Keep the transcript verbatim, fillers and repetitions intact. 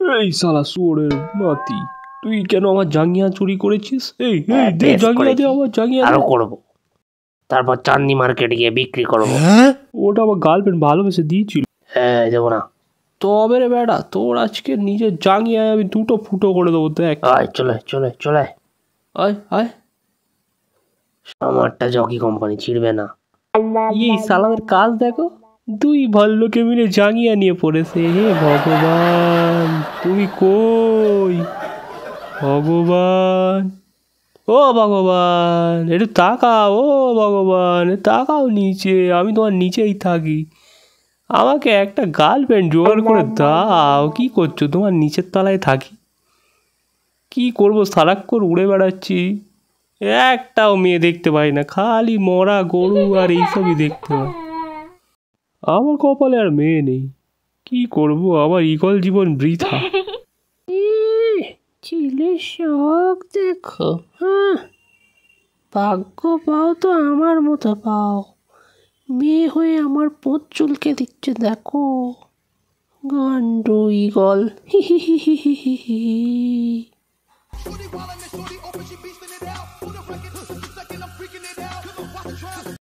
এই শালা শুয়োরের নাতি, তুই কেন আমার জাঙ্গিয়া চুরি করেছিস? এই এই দে জাঙ্গিয়া দে, আমার জাঙ্গিয়া আরো করবো, তারপর চাঁদনি মার্কেটে গিয়ে বিক্রি করবো। ওটা আমার গার্লফ্রেন্ড ভালোবেসে দিয়েছিল। হ্যাঁ দেবো না। তবে রে বেটা, তোর আজকে নিজের জাঙ্গিয়ায় আমি দুটো ফুটো করে দেবো, দেখ। আয় চলে চলে চলে আয় আয়। আমারটা জকি কোম্পানি ছিড়বে না। এই সালামের কাজ দেখো, দুই ভাল্লুকে মিলে জাঙ্গিয়া নিয়ে পড়েছে। হে ভগবান, তুমি কই ভগবান? ও ভগবান, একটু তাকাও। ও ভগবান, তাকাও নিচে, আমি তোমার নিচেই থাকি। আমাকে একটা গার্লফ্রেন্ড জোগাড় করে দাও। কি করছো? তোমার নিচের তলায় থাকি। কি করবো, সারাক্ষণ উড়ে বেড়াচ্ছি, একটাও মেয়ে দেখতে পাই না, খালি মরা গরু আর এইসবই দেখতে পাই। আমার কপালে আর মেয়ে নেই, কি করব, আমার ইগল জীবন বৃথা। চিলের শখ দেখো, হ্যাঁ ভাগ্য পাও তো আমার মতো পাও, মেয়ে হয়ে আমার পোঁত চুলকে দিচ্ছে দেখো, গান্ড ইগল। হি হি হি হি হি হি।